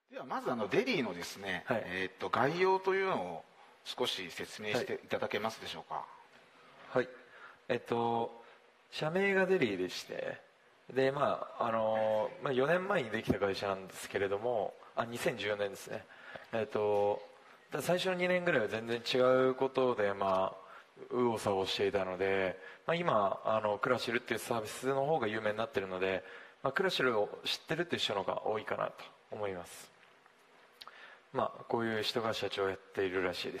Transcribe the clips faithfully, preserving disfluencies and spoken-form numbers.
ではまずあのデリーのですね、 はい、 えー、と概要というのを少し説明していただけますでしょうか。 はい、えっと社名がデリーでして、でまああのまあ、よねんまえにできた会社なんですけれども、あにせんじゅうよねんですね。えっと最初のにねんぐらいは全然違うことで、まあ、右往左往していたので、まあ、今あのクラシルっていうサービスの方が有名になっているので、まあ、クラシルを知ってるっていう人の方が多いかなと思います。まあ、こういう人が社長をやっているらしいです。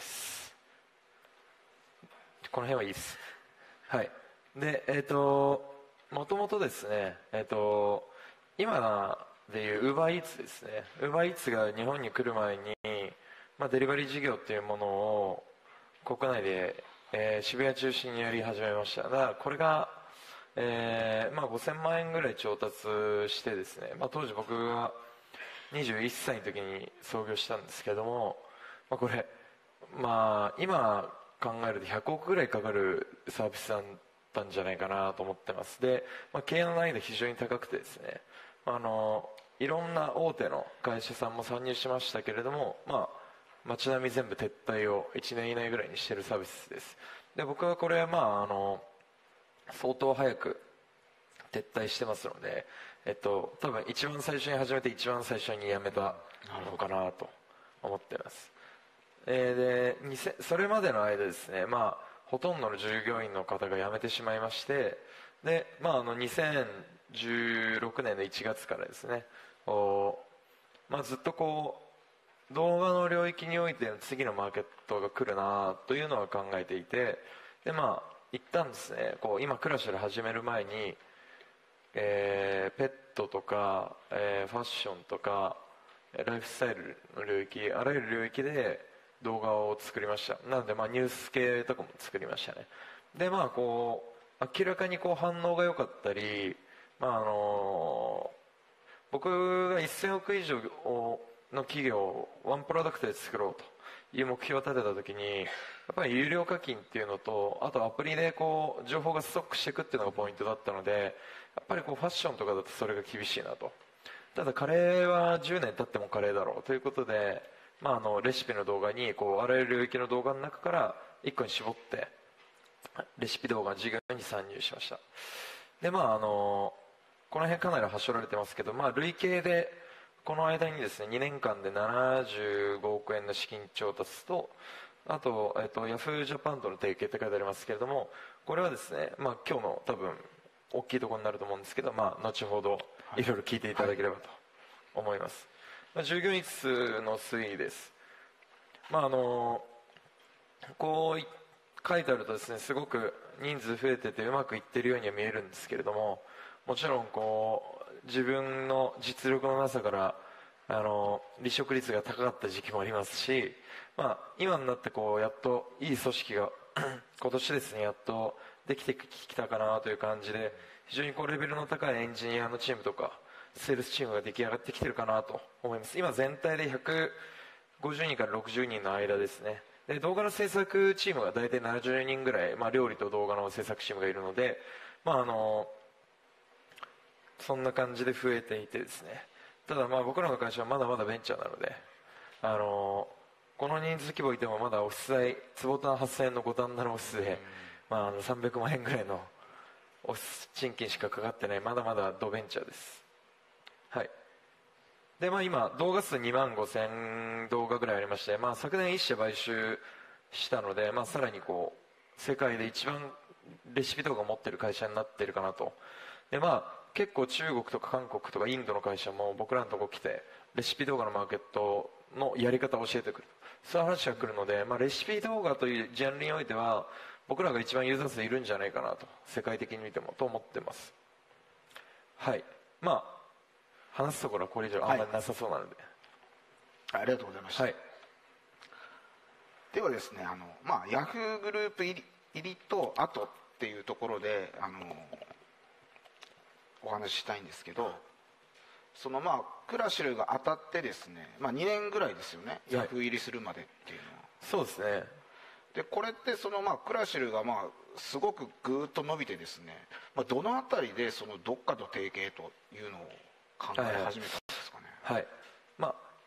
この辺はいいです。はい。で、えっ、ー、と、もともとですね、えっ、ー、と、今でいう UberEats ですね。UberEats が日本に来る前に、まあ、デリバリー事業っていうものを国内で、えー、渋谷中心にやり始めました。だからこれが、えーまあ、ごせんまんえんぐらい調達してですね、まあ、当時僕がにじゅういっさいの時に創業したんですけども、まあ、これ、まあ、今考えるとひゃくおくぐらいかかるサービスだったんじゃないかなと思ってます。で、まあ、経営の難易度非常に高くてですね、あのいろんな大手の会社さんも参入しましたけれども、まあ、街並み全部撤退をいちねん以内ぐらいにしているサービスです。で、僕はこれはまああの相当早く撤退してますので、えっと、多分一番最初に始めて一番最初に辞めたのかなと思っています。えー、でそれまでの間ですね、まあ、ほとんどの従業員の方が辞めてしまいまして、で、まあ、あのにせんじゅうろくねんのいちがつからですね、お、まあ、ずっとこう動画の領域においての次のマーケットが来るなというのは考えていて、で、まあ、一旦ですね、こう今クラシル始める前に、えー、ペットとか、えー、ファッションとかライフスタイルの領域、あらゆる領域で動画を作りました。なので、まあ、ニュース系とかも作りましたね。で、まあ、こう明らかにこう反応が良かったり、まああのー、僕がせんおく以上の企業をワンプロダクトで作ろうという目標を立てた時に、やっぱり有料課金っていうのと、あとアプリでこう情報がストックしていくっていうのがポイントだったので、やっぱりこうファッションとかだとそれが厳しいなと。ただカレーはじゅうねん経ってもカレーだろうということで、まあ、あのレシピの動画にこうあらゆる領域の動画の中からいっこに絞ってレシピ動画の事業に参入しました。で、まああのこの辺かなりはしょられてますけど、まあ、累計でこの間にですねにねんかんでななじゅうごおくえんの資金調達と、あと、えっと、ヤフージャパンとの提携って書いてありますけれども、これはですね、まあ、今日の多分大きいところになると思うんですけど、まあ、後ほどいろいろ聞いていただければと思います。はい、まあ、従業員数の推移です。まあ、あのこう書いてあるとですね、すごく人数増えててうまくいってるようには見えるんですけれども、もちろんこう自分の実力のなさからあの離職率が高かった時期もありますし、まあ、今になってこうやっといい組織が今年ですねやっとできてきたかなという感じで、非常にこうレベルの高いエンジニアのチームとかセールスチームが出来上がってきてるかなと思います。今全体でひゃくごじゅうにんからろくじゅうにんの間ですね。で、動画の制作チームが大体ななじゅうにんぐらい、まあ、料理と動画の制作チームがいるので、まあ、あのそんな感じで増えていてですね、ただまあ僕らの会社はまだまだベンチャーなので、あのこの人数規模いてもまだオフィス代坪単はっせんえんの五反田のオフィスで、まあ、あのさんびゃくまんえんぐらいのオフィス賃金しかかかってない、まだまだドベンチャーです。はい。で、まあ、今動画数にまんごせん動画ぐらいありまして、まあ、昨年いっ社買収したので、まあ、さらにこう世界で一番レシピ動画を持っている会社になっているかなと。で、まあ、結構中国とか韓国とかインドの会社も僕らのとこ来てレシピ動画のマーケットのやり方を教えてくる、そういう話が来るので、まあ、レシピ動画というジャンルにおいては僕らが一番ユーザー数いるんじゃないかなと、世界的に見てもと思ってます。はい。まあ話すところはこれ以上あんまりなさそうなので、 はい、ありがとうございました。はい、ではですね、あの、まあ、ヤフーグループ入り入りと後っていうところであのお話ししたいんですけど、そのまあクラシルが当たってですね、まあ、にねんぐらいですよね、ヤフー入りするまでっていうのは。 そうですね。 でこれってそのまあクラシルがまあすごくぐーっと伸びてですね、まあ、どのあたりでそのどっかと提携というのを考え始めたんですかね。 はい、はい、まあ、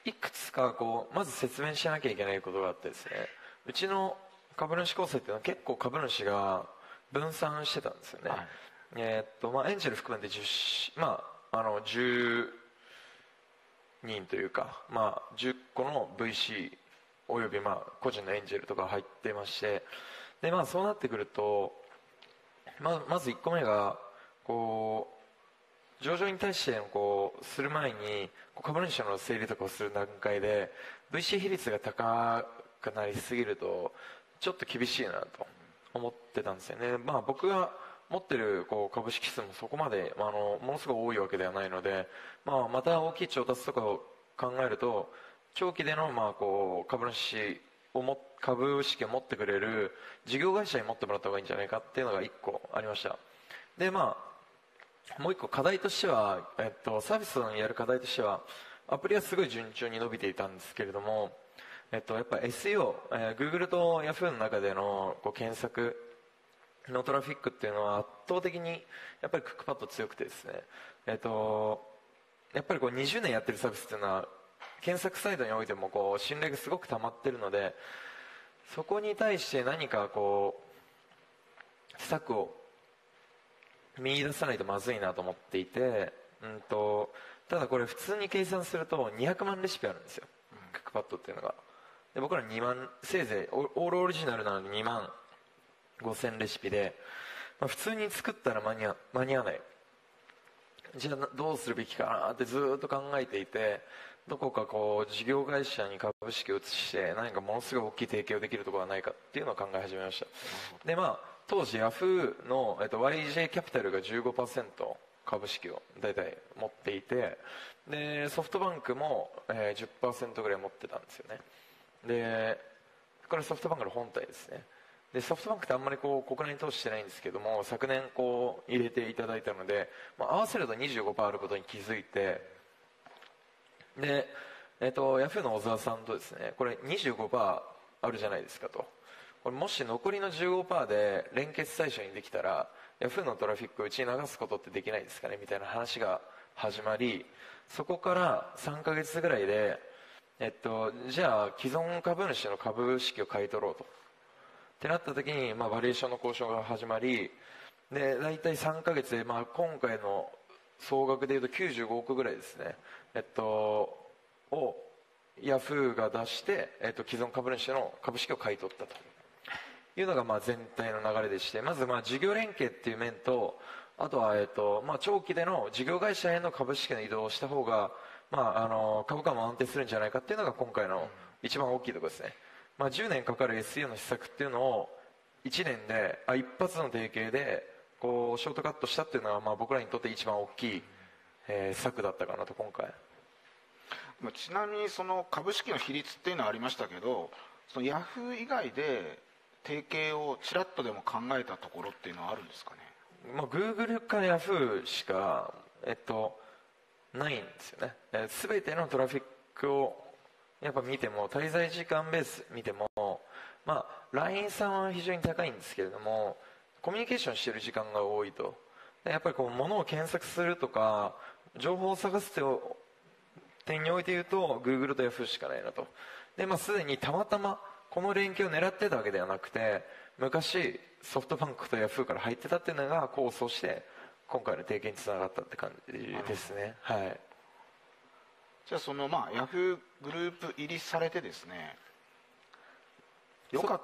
いくつかこうまず説明しなきゃいけないことがあってですね、うちの株主構成っていうのは結構株主が分散してたんですよね、はい、えーっとまあ、エンジェル含めてじゅう、まあ、あのじゅうにんというか、まあ、じゅっこの ブイシー およびまあ個人のエンジェルとか入ってまして、で、まあ、そうなってくるとま, まずいっこめがこう上場に対してのこうする前に株主の整理とかをする段階で ブイシー 比率が高くなりすぎるとちょっと厳しいなと思ってたんですよね。まあ、僕が持ってるこう株式数もそこまで、まあ、あのものすごい多いわけではないので、まあ、また大きい調達とかを考えると長期でのまあこう株主をも株式を持ってくれる事業会社に持ってもらった方がいいんじゃないかっていうのがいっこありました。で、まあ、もういっこ課題としては、えっと、サービスをやる課題としてはアプリはすごい順調に伸びていたんですけれども、えっと、やっぱ エスイーオー、えー、Google と Yahoo の中でのこう検索のトラフィックっていうのは圧倒的にやっぱりクックパッド強くてですね、えっと、やっぱりこうにじゅうねんやってるサービスっていうのは検索サイトにおいてもこう信頼がすごく溜まってるので、そこに対して何かこう施策を見出さないとまずいなと思っていて、うんと、ただこれ普通に計算するとにひゃくまんレシピあるんですよ、うん、クックパッドっていうのが。で、僕らにまん、せいぜいオールオリジナルなのににまんごせんレシピで、まあ、普通に作ったら間に合間に合わない。じゃあどうするべきかなってずっと考えていて、どこかこう事業会社に株式を移して何かものすごい大きい提携をできるところはないかっていうのを考え始めました。で、まあ当時ヤフーの、えっと、ワイジェー キャピタルが じゅうごパーセント 株式を大体持っていて、でソフトバンクも、えー、じゅっパーセント ぐらい持ってたんですよね。でこれソフトバンクの本体ですね。でソフトバンクってあんまりこう国内に投資してないんですけども、昨年こう入れていただいたので、まあ、合わせると にじゅうごパーセント あることに気づいて、で、えっと、ヤフーの小沢さんとですね、これ にじゅうごパーセント あるじゃないですかと、これもし残りの じゅうごパーセント で連結対象にできたらヤフーのトラフィックをうちに流すことってできないですかねみたいな話が始まり、そこからさんかげつぐらいで、えっと、じゃあ既存株主の株式を買い取ろうとってなった時に、まあ、バリエーションの交渉が始まり、で大体さんかげつで、まあ、今回の総額でいうときゅうじゅうごおくぐらいですね、えっと、をヤフーが出して、えっと、既存株主の株式を買い取ったというのがまあ全体の流れでして、まずまあ事業連携っていう面と、あとはえっとまあ長期での事業会社への株式の移動をした方が、まあ、あの株価も安定するんじゃないかっていうのが今回の一番大きいところですね。まあ、じゅうねんかかる エスイーオー の施策っていうのをいちねんであ一発の提携でこうショートカットしたっていうのは、まあ僕らにとって一番大きい、えー、策だったかなと今回。 ちなみにその株式の比率っていうのはありましたけど、そのヤフー以外で提携をちらっとでも考えたところっていうのはあるんですかね。 まあ、Google かヤフーしか、えっと、ないんですよね。えー、全てのトラフィックをやっぱ見ても、滞在時間ベース見ても、まあ、ライン さんは非常に高いんですけれども、コミュニケーションしている時間が多いと。やっぱりこう物を検索するとか情報を探す点において言うと Google と Yahoo しかないなと。で、まあ、すでにたまたまこの連携を狙ってたわけではなくて、昔ソフトバンクと Yahoo から入ってたっていうのが構想して今回の提携につながったって感じですね。はい。 じゃあそのまあ Yahoo グループ入りされてですね、よかった、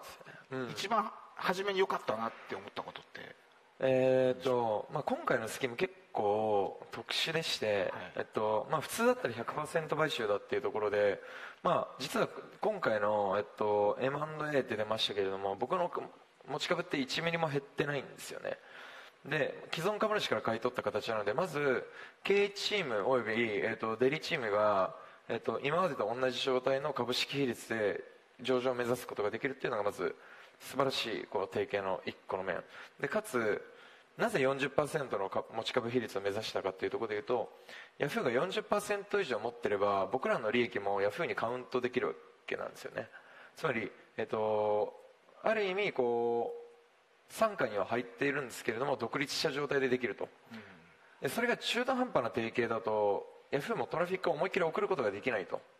うん、一番初めに良かったなって思ったことって、 えーとまあ、今回のスキーム結構特殊でして、はい、えっとまあ、普通だったら ひゃくパーセント 買収だっていうところで、まあ、実は今回の、えっと、エムアンドエー って出ましたけれども、僕の持ち株っていちミリも減ってないんですよね。で既存株主から買い取った形なので、まず経営チームおよび、えっと、デリチームが、えっと、今までと同じ状態の株式比率で上場を目指すことができるっていうのがまず素晴らしいこう提携のいっこの面で、かつなぜ よんじゅっパーセント の持ち株比率を目指したかっていうところでいうと、ヤフーが よんじゅっパーセント 以上持ってれば僕らの利益もヤフーにカウントできるわけなんですよね。つまり、えっと、ある意味こう傘下には入っているんですけれども独立した状態でできると、うん、でそれが中途半端な提携だとヤフーもトラフィックを思いっきり送ることができないと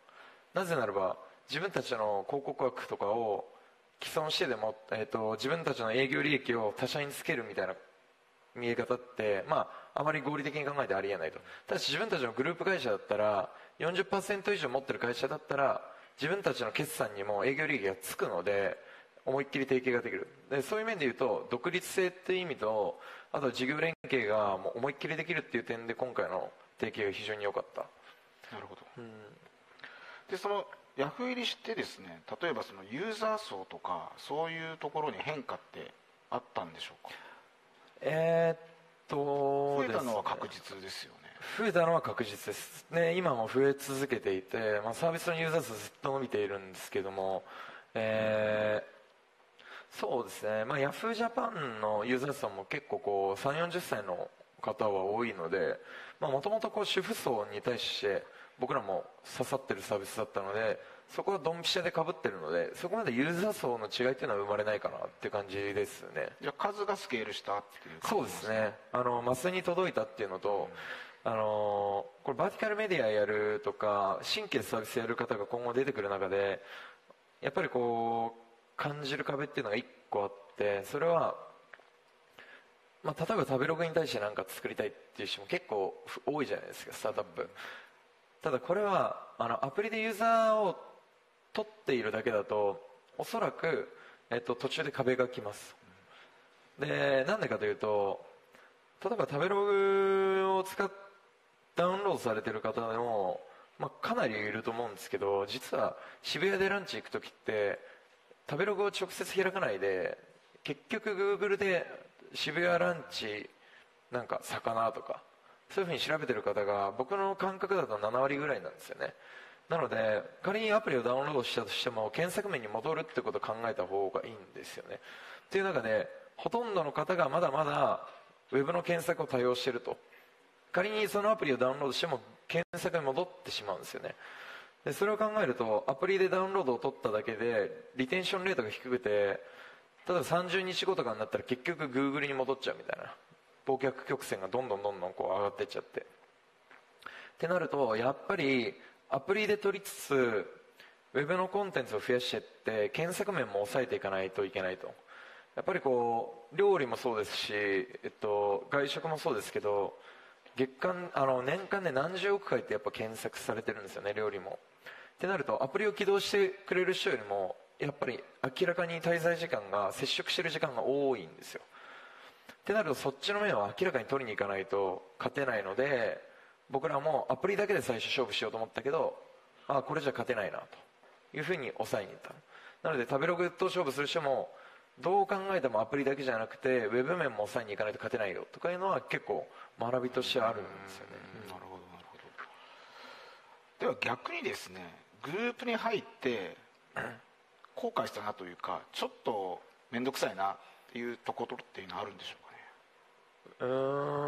なぜならば自分たちの広告枠とかを既存してでも、えー、と自分たちの営業利益を他社につけるみたいな見え方って、まあ、あまり合理的に考えてありえないと。ただし自分たちのグループ会社だったら よんじゅっパーセント 以上持ってる会社だったら自分たちの決算にも営業利益がつくので思いっきり提携ができる。でそういう面で言うと独立性っていう意味と、あと事業連携がもう思いっきりできるっていう点で今回の提携が非常に良かった。 なるほど、うん、でそのヤフー入りしてですね、例えばそのユーザー層とかそういうところに変化ってあったんでしょうか。 えー、っと増えたのは確実ですよね。 増えたのは確実ですね。今も増え続けていて、まあ、サービスのユーザー数ずっと伸びているんですけども、えー、そうですね、まあ、ヤフージャパンのユーザー数も結構こうさんじゅう、よんじゅっさいの方は多いので、もともと主婦層に対して僕らも刺さってるサービスだったので、そこはドンピシャで被ってるので、そこまでユーザー層の違いっていうのは生まれないかなっていう感じですね。 じゃあ数がスケールしたっていう感じですか。そうですね、あのマスに届いたっていうのと、うん、あのこれバーティカルメディアやるとか新規でサービスやる方が今後出てくる中でやっぱりこう感じる壁っていうのがいっこあって、それはまあ、例えば食べログに対して何か作りたいっていう人も結構多いじゃないですか、スタートアップ。ただこれはあのアプリでユーザーを取っているだけだとおそらく、えっと、途中で壁が来ます。でなんでかというと、例えば食べログを使っダウンロードされてる方でも、まあ、かなりいると思うんですけど、実は渋谷でランチ行く時って食べログを直接開かないで結局 Google で渋谷ランチなんか魚とかそういうふうに調べてる方が僕の感覚だとななわりぐらいなんですよね。なので仮にアプリをダウンロードしたとしても検索面に戻るってことを考えた方がいいんですよね。っていう中でほとんどの方がまだまだウェブの検索を多用していると。仮にそのアプリをダウンロードしても検索に戻ってしまうんですよね。でそれを考えるとアプリでダウンロードを取っただけでリテンションレートが低くて、例えばさんじゅうにちごとかになったら結局 Google に戻っちゃうみたいな、忘却曲線がどんどんどんどんこう上がっていっちゃってってなると、やっぱりアプリで取りつつウェブのコンテンツを増やしていって検索面も抑えていかないといけないと。やっぱりこう料理もそうですし、えっと、外食もそうですけど月間あの年間で何十億回ってやっぱ検索されてるんですよね、料理も。ってなるとアプリを起動してくれる人よりもやっぱり明らかに滞在時間が接触してる時間が多いんですよ。ってなるとそっちの面は明らかに取りに行かないと勝てないので、僕らもアプリだけで最初勝負しようと思ったけど、あこれじゃ勝てないなというふうに抑えに行った。なので食べログと勝負する人もどう考えてもアプリだけじゃなくてウェブ面も抑えに行かないと勝てないよとかいうのは結構学びとしてあるんですよね。 なるほどなるほど。では逆にですね、グループに入って後悔したなというか、ちょっと面倒くさいなっていうところっていうのはあるんでしょうかね。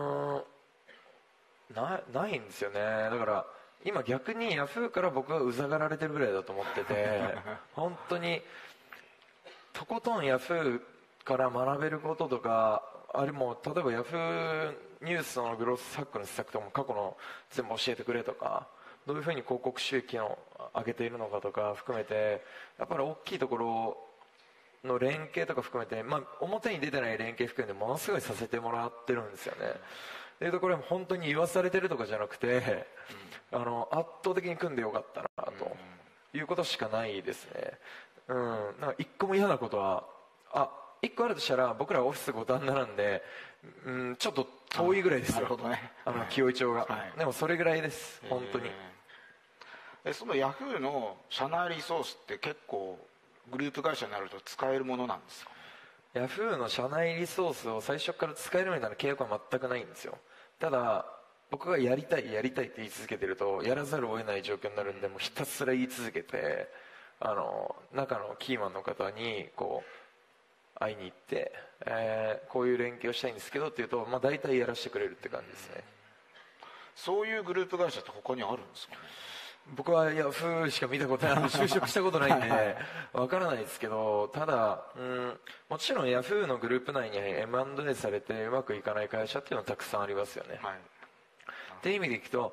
うーん な, ないんですよね。だから今逆にヤフーから僕はうざがられてるぐらいだと思ってて本当にとことんヤフーから学べることとか、あれも例えばヤフーニュースのグロースハックの施策とかも過去の全部教えてくれとか、どういうふうに広告収益を上げているのかとか含めて、やっぱり大きいところの連携とか含めて、まあ、表に出てない連携含めてものすごいさせてもらってるんですよね。でこれも本当に言わされてるとかじゃなくて、あの圧倒的に組んでよかったなということしかないですね。うん、なんか一個も嫌なことはあ一個あるとしたら、僕らオフィス五反田なんで、うん、ちょっと遠いぐらいですよ。なるほどね。あの紀尾井町が、はい、でもそれぐらいです本当に。 えそのヤフーの社内リソースって結構グループ会社になると使えるものなんですか？ ヤフーの社内リソースを最初から使えるみたいな契約は全くないんですよ。ただ僕がやりたいやりたいって言い続けてるとやらざるを得ない状況になるんで、もうひたすら言い続けて、あの中のキーマンの方にこう会いに行って、えー、こういう連携をしたいんですけどって言うと、まあ、大体やらせてくれるって感じですね。 そういうグループ会社って他にあるんですかね？ 僕はヤフーしか見たことない、就職したことないんでわからないですけど、ただ、うん、もちろんヤフーのグループ内に エムアンドエー されてうまくいかない会社っていうのはたくさんありますよね、はい、っていう意味でいくと、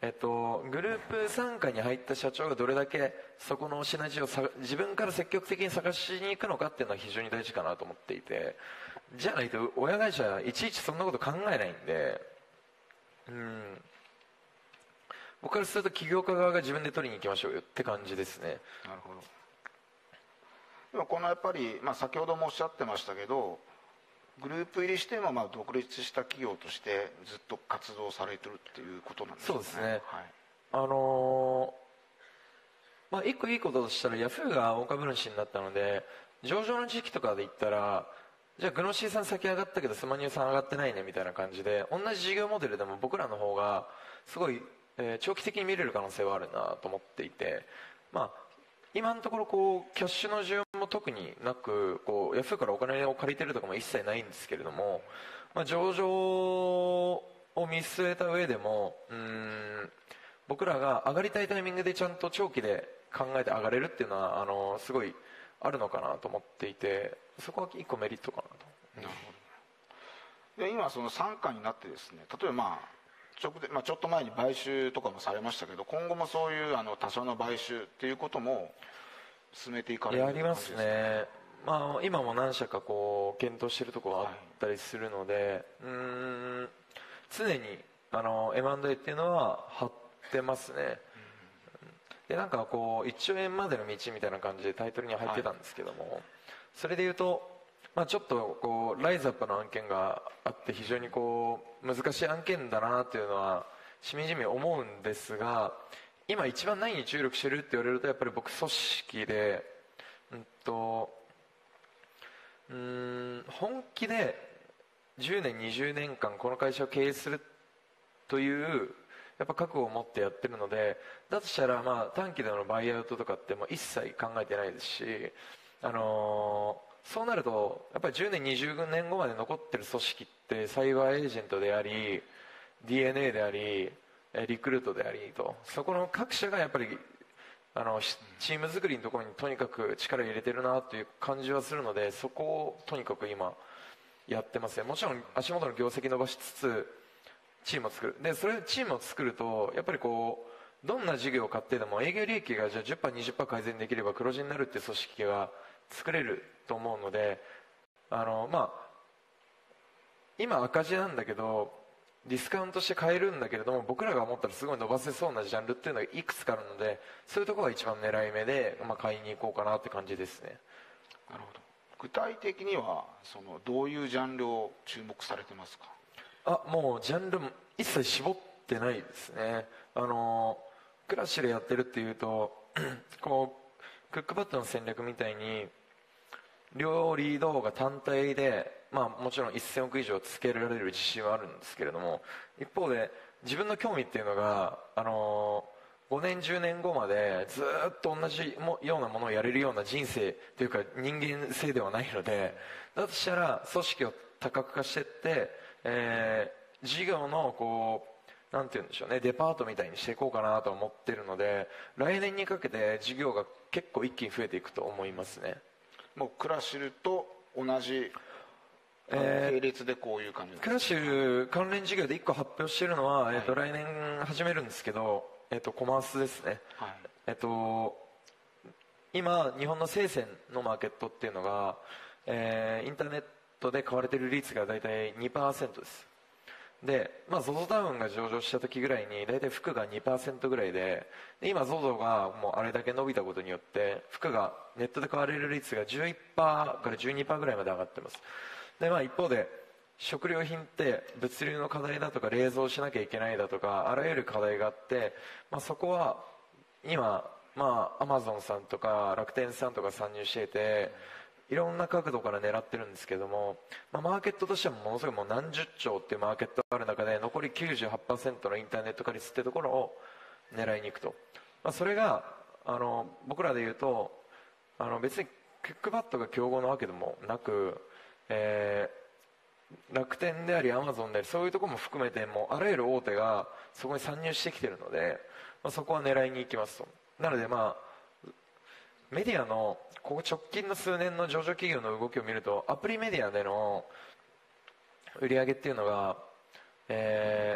えっと、グループ傘下に入った社長がどれだけそこのシナジーをさ自分から積極的に探しに行くのかっていうのは非常に大事かなと思っていて、じゃないと親会社いちいちそんなこと考えないんで、うん僕からすると起業家側が自分で取りに行きましょうよって感じですね。 なるほど。でもこのやっぱり、まあ、先ほどもおっしゃってましたけど、グループ入りしてもまあ独立した企業としてずっと活動されてるっていうことなんですね。 そうですね、はい、 あのー、まあ一個いいこととしたらヤフーが大株主になったので、上場の時期とかで言ったら、じゃあグノシーさん先上がったけどスマニューさん上がってないねみたいな感じで、同じ事業モデルでも僕らの方がすごい、えー、長期的に見れる可能性はあるなと思っていて、まあ今のところこうキャッシュの需要も特になく、こうヤフーからお金を借りてるとかも一切ないんですけれども、まあ、上場を見据えた上でもうーん僕らが上がりたいタイミングでちゃんと長期で考えて上がれるっていうのはあのすごいあるのかなと思っていて、そこは一個メリットかなと。 なるほど。で今その傘下になってですね、例えばまあ直で、まあ、ちょっと前に買収とかもされましたけど、今後もそういうあの他社の買収っていうことも進めていかれるやりますね。まあ、今も何社かこう検討しているところがあったりするので、はい、うーん常にあの エムアンドエー っていうのは張ってますね、うん、でなんかこういっちょうえんまでの道みたいな感じでタイトルに入ってたんですけども、はい、それでいうと、まあ、ちょっとこうライズアップの案件があって非常にこう難しい案件だなというのはしみじみ思うんですが、今一番何に注力してるって言われるとやっぱり僕組織で、うんとうーん本気でじゅうねんにじゅうねんかんこの会社を経営するというやっぱ覚悟を持ってやってるので、だとしたらまあ短期でのバイアウトとかってもう一切考えてないですし、あのーそうなるとやっぱりじゅうねんにじゅうねんごまで残ってる組織ってサイバーエージェントであり ディーエヌエー でありリクルートでありと、そこの各社がやっぱりあのチーム作りのところにとにかく力を入れてるなという感じはするので、そこをとにかく今やってますね。もちろん足元の業績伸ばしつつチームを作る。でそれチームを作るとやっぱりこうどんな事業を買ってでも営業利益がじゃあ じゅっパーセント、にじゅっパーセント 改善できれば黒字になるっていう組織が作れると思うので、あのまあ今赤字なんだけどディスカウントして買えるんだけれども、僕らが思ったらすごい伸ばせそうなジャンルっていうのがいくつかあるので、そういうところが一番狙い目で、まあ、買いに行こうかなって感じですね。 なるほど。具体的にはそのどういうジャンルを注目されてますか？ あもうジャンル一切絞ってないですね。あのクラッシュでやってるっていうとこうクックパッドの戦略みたいに料理動画単体で、まあ、もちろんせんおく以上つけられる自信はあるんですけれども、一方で自分の興味っていうのが、あのごねんじゅうねんごまでずっと同じようなものをやれるような人生というか人間性ではないので、だとしたら組織を多角化していって、えー、事業のこうなんて言うんでしょうね、デパートみたいにしていこうかなと思ってるので、来年にかけて事業が結構一気に増えていくと思いますね。 もうクラシルと同じ系列でこういう感じなんですか？ クラッシュ関連事業でいっこ発表しているのは、はい、えー、と来年始めるんですけど、えー、とコマースですね、はい、えー、と今日本の生鮮のマーケットっていうのが、えー、インターネットで買われている率が大体 にパーセント です。で、まあ、ゾゾ タウンが上場した時ぐらいに大体服が にパーセント ぐらいで、で今 ゾゾ がもうあれだけ伸びたことによって服がネットで買われる率が じゅういちパーセント から じゅうにパーセント ぐらいまで上がってます。で、まあ、一方で食料品って物流の課題だとか冷蔵しなきゃいけないだとかあらゆる課題があって、まあ、そこは今、まあ、アマゾンさんとか楽天さんとか参入していていろんな角度から狙ってるんですけども、まあ、マーケットとしてはものすごいもう何十兆っていうマーケットがある中で残り きゅうじゅうはちパーセント のインターネット化率っていうところを狙いに行くと、まあ、それがあの僕らで言うとあの別にクックパッドが競合なわけでもなく、えー、楽天でありアマゾンでありそういうところも含めてもうあらゆる大手がそこに参入してきてるので、まあ、そこは狙いに行きますと。なのでまあメディアのここ直近の数年の上場企業の動きを見るとアプリメディアでの売り上げっていうのが、え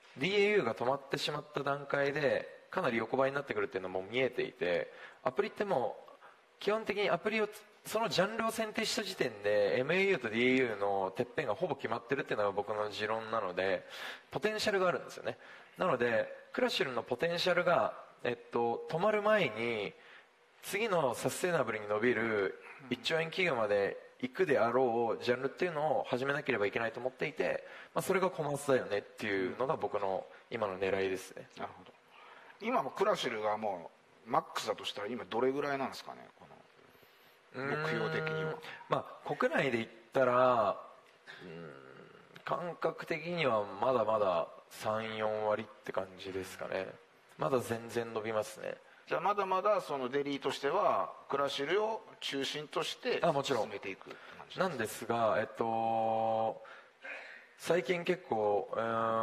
ディーエーユー が止まってしまった段階でかなり横ばいになってくるっていうのも見えていて、アプリってもう基本的にアプリをそのジャンルを選定した時点で エムエーユー と ディーエーユー のてっぺんがほぼ決まってるっていうのが僕の持論なので、ポテンシャルがあるんですよね。なのでクラシルのポテンシャルが、えっと、止まる前に次のサステイナブルに伸びるいっちょうえん企業まで行くであろうジャンルっていうのを始めなければいけないと思っていて、まあ、それがコマースだよねっていうのが僕の今の狙いですね。 なるほど。今もクラシルがもうマックスだとしたら今どれぐらいなんですかね、この目標的には。 まあ、国内で言ったらうん感覚的にはまだまださん、よん割って感じですかね。まだ全然伸びますね。 じゃあまだまだそのデリーとしてはクラシルを中心として進めていくって感じなんですが、えっと、最近結構、うん、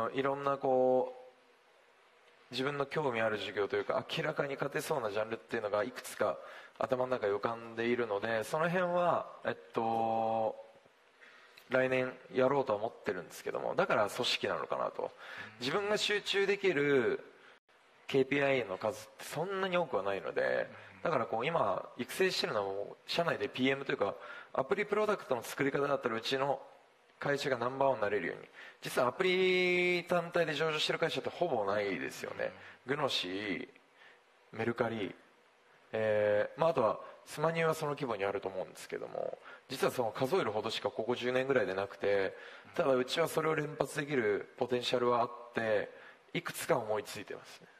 いろんなこう自分の興味ある授業というか明らかに勝てそうなジャンルっていうのがいくつか頭の中に浮かんでいるので、その辺は、えっと、来年やろうとは思ってるんですけども、だから組織なのかなと。自分が集中できるケーピーアイ の数ってそんなに多くはないので、だからこう今育成してるのはもう社内で ピーエム というかアプリプロダクトの作り方だったらうちの会社がナンバーワンになれるように。実はアプリ単体で上場してる会社ってほぼないですよね。グノシー、メルカリ、えーまあ、あとはスマニューはその規模にあると思うんですけども、実はその数えるほどしかここじゅうねんぐらいでなくて、ただうちはそれを連発できるポテンシャルはあっていくつか思いついてますね。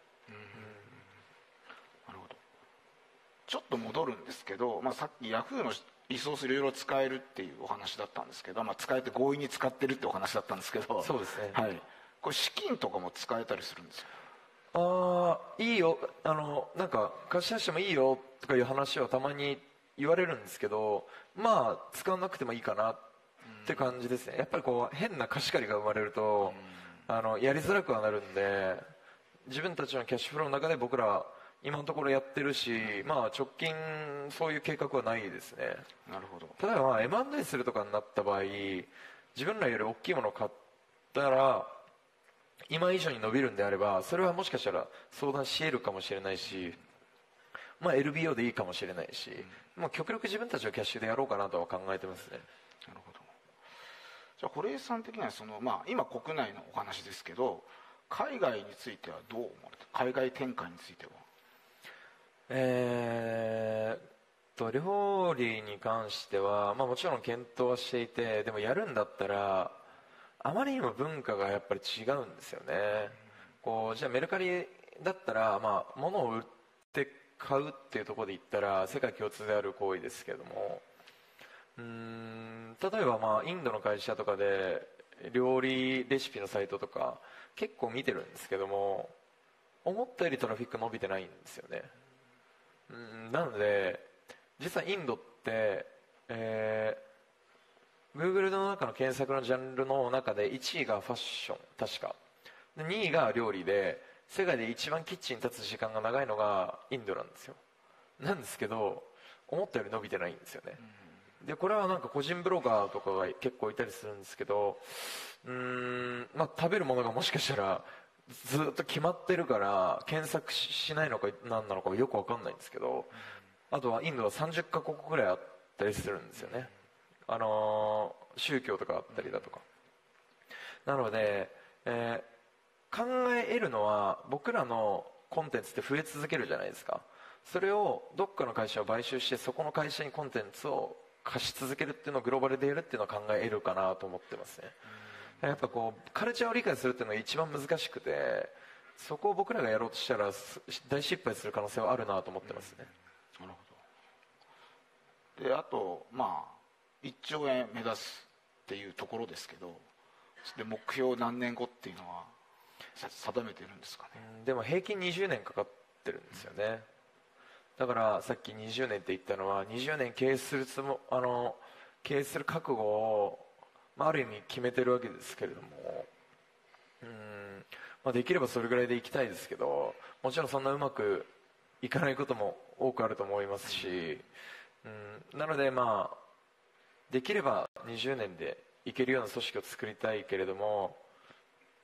なるほど。ちょっと戻るんですけど、まあ、さっきヤフーのリソースいろいろ使えるっていうお話だったんですけど、まあ、使えて強引に使ってるってお話だったんですけど、 そうですね、 はい、これ資金とかも使えたりするんですか？ ああいいよ、あのなんか貸し出してもいいよとかいう話はたまに言われるんですけど、まあ使わなくてもいいかなって感じですね。やっぱりこう変な貸し借りが生まれるとあのやりづらくはなるんで、自分たちのキャッシュフローの中で僕ら今のところやってるし、まあ直近そういう計画はないですね。 なるほど。 例えばまあ エムアンドエー するとかになった場合、自分らより大きいものを買ったら今以上に伸びるんであれば、それはもしかしたら相談し得るかもしれないし、まあ エルビーオー でいいかもしれないし、うん、もう極力自分たちのキャッシュでやろうかなとは考えてますね。 なるほど。じゃあ堀江さん的にはその、まあ、今国内のお話ですけど、海外についてはどう思われて、海外展開については。 えーと料理に関しては、まあ、もちろん検討はしていて、でもやるんだったらあまりにも文化がやっぱり違うんですよね。こうじゃあメルカリだったら、まあ、物を売って買うっていうところで言ったら世界共通である行為ですけれども、うーん例えばまあインドの会社とかで料理レシピのサイトとか結構見てるんですけども、思ったよりトラフィック伸びてないんですよね。うんなので実はインドって、えー、Google の中の検索のジャンルの中でいちいがファッション確かでにいが料理で、世界で一番キッチンに立つ時間が長いのがインドなんですよ。なんですけど思ったより伸びてないんですよね。でこれはなんか個人ブロガーとかが結構いたりするんですけど、うーん、まあ、食べるものがもしかしたらずっと決まってるから検索しないのか何なのかよく分かんないんですけど、あとはインドはさんじゅっかこくぐらいあったりするんですよね。あのー宗教とかあったりだとかなので、えー考え得るのは僕らのコンテンツって増え続けるじゃないですか。それをどっかの会社を買収してそこの会社にコンテンツを貸し続けるっていうのをグローバルでやるっていうのは考え得るかなと思ってますね。やっぱこうカルチャーを理解するっていうのが一番難しくて、そこを僕らがやろうとしたら大失敗する可能性はあるなと思ってますね。 なるほど。であとまあいっちょうえん目指すっていうところですけど、で目標何年後っていうのは定めてるんですかね。 でも平均にじゅうねんかかってるんですよね。だからさっきにじゅうねんって言ったのはにじゅうねん経営するつもあの経営する覚悟を、まあ、ある意味決めてるわけですけれども、うん、まあ、できればそれぐらいでいきたいですけど、もちろんそんなうまくいかないことも多くあると思いますし、うん、なのでまあできればにじゅうねんでいけるような組織を作りたいけれども、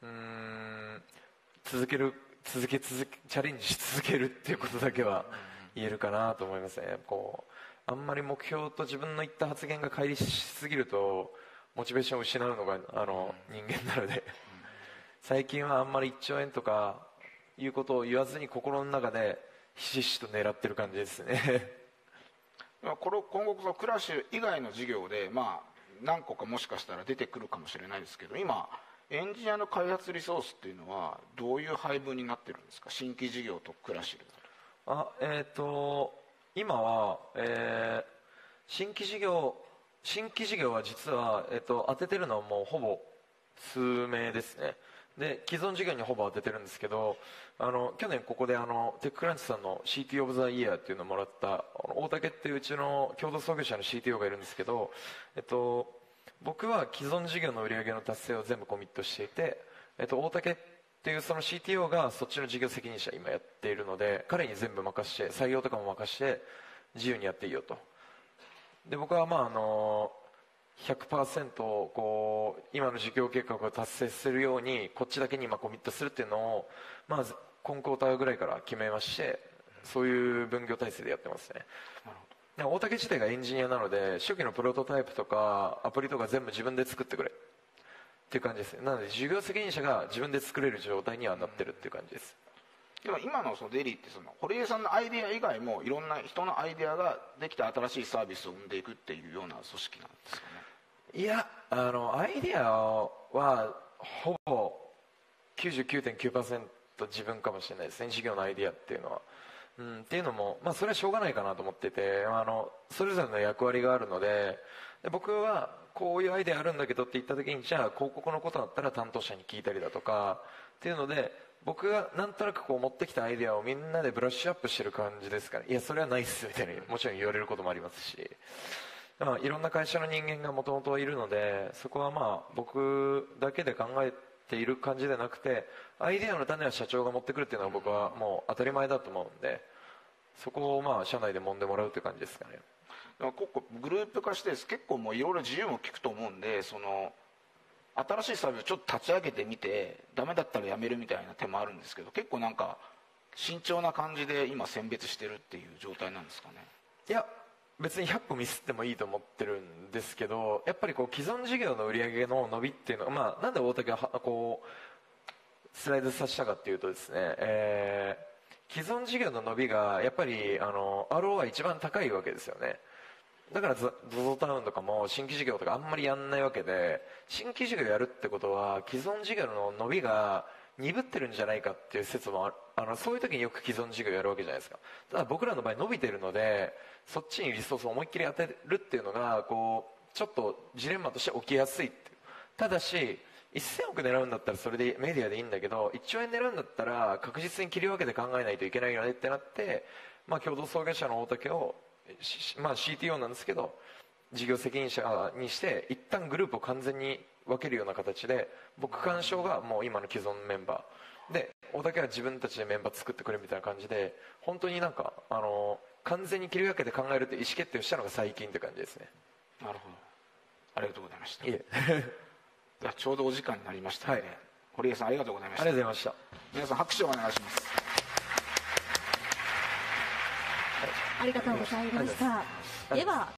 うーん続ける続け続けチャレンジし続けるっていうことだけは言えるかなと思いますね。こうあんまり目標と自分の言った発言が乖離しすぎるとモチベーションを失うのがあの人間なので最近はあんまりいっちょうえんとかいうことを言わずに心の中でひしひしと狙ってる感じですねこれ今後そのクラッシュ以外の事業で、まあ、何個かもしかしたら出てくるかもしれないですけど、今エンジニアの開発リソースっていうのはどういう配分になってるんですか？新規事業とクラッシュで。 あえっ、ー、と今は、えー、新規事業新規事業は実は、えー、と当ててるのはもうほぼ数名ですね。で既存事業にほぼ当ててるんですけど、あの去年ここであのテッククランチさんの シーティー オブザイヤーっていうのをもらった大竹っていううちの共同創業者の シーティーオー がいるんですけど、えっと、僕は既存事業の売り上げの達成を全部コミットしていて、えっと、大竹っていうその シーティーオー がそっちの事業責任者今やっているので、彼に全部任して採用とかも任して自由にやっていいよと。で僕はまああのひゃくパーセント こう今の事業計画を達成するようにこっちだけに今コミットするっていうのをまず今クォーターぐらいから決めまして、そういう分業体制でやってますね。なるほど。大竹自体がエンジニアなので初期のプロトタイプとかアプリとか全部自分で作ってくれっていう感じですね。なので事業責任者が自分で作れる状態にはなってるっていう感じです。 でも今のそのデリーってその堀江さんのアイデア以外もいろんな人のアイデアができて新しいサービスを生んでいくっていうような組織なんですかね？ いや、あのアイデアはほぼ きゅうじゅうきゅうてんきゅうパーセント 自分かもしれないですね、事業のアイデアっていうのは。うん、っていうのも、まあ、それはしょうがないかなと思ってて、あのそれぞれの役割があるので、で僕はこういうアイデアあるんだけどって言った時に、じゃあ広告のことだったら担当者に聞いたりだとかっていうので、僕がなんとなくこう持ってきたアイデアをみんなでブラッシュアップしてる感じですから、いやそれはないっすみたいにもちろん言われることもありますし、まあ、いろんな会社の人間がもともといるので、そこはまあ僕だけで考えている感じでなくて、アイデアの種は社長が持ってくるっていうのは僕はもう当たり前だと思うんで、そこをまあ社内で揉んでもらうという感じですかね。 でもここグループ化して結構もういろいろ自由も利くと思うんで、その新しいサービスをちょっと立ち上げてみてダメだったらやめるみたいな手もあるんですけど、結構なんか慎重な感じで今選別してるっていう状態なんですかね？ いや別にひゃっこミスってもいいと思ってるんですけど、やっぱりこう既存事業の売り上げの伸びっていうのは、まあ、なんで大竹がこうスライドさせたかっていうとですね、えー、既存事業の伸びがやっぱりあの アールオーアイ 一番高いわけですよね。だから ゾゾ タウンとかも新規事業とかあんまりやんないわけで、新規事業やるってことは既存事業の伸びが鈍ってるんじゃないかっていう説もある。あのそういう時によく既存事業やるわけじゃないですか。ただ僕らの場合伸びてるので、そっちにリソースを思いっきり当てるっていうのがこうちょっとジレンマとして起きやすいっていう。ただしせんおく狙うんだったらそれでメディアでいいんだけど、いっちょうえん狙うんだったら確実に切り分けて考えないといけないよねってなって、まあ、共同創業者の大竹を、まあ、シーティーオー なんですけど事業責任者にして一旦グループを完全に分けるような形で、僕監修がもう今の既存メンバーで、大竹は自分たちでメンバー作ってくれみたいな感じで、本当になんかあの完全に切り分けて考えるって意思決定をしたのが最近って感じですね。 なるほど、ありがとうございました。 いえちょうどお時間になりましたので、はい、堀江さんありがとうございました。 ありがとうございました。 皆さん拍手をお願いします。 ありがとうございました。では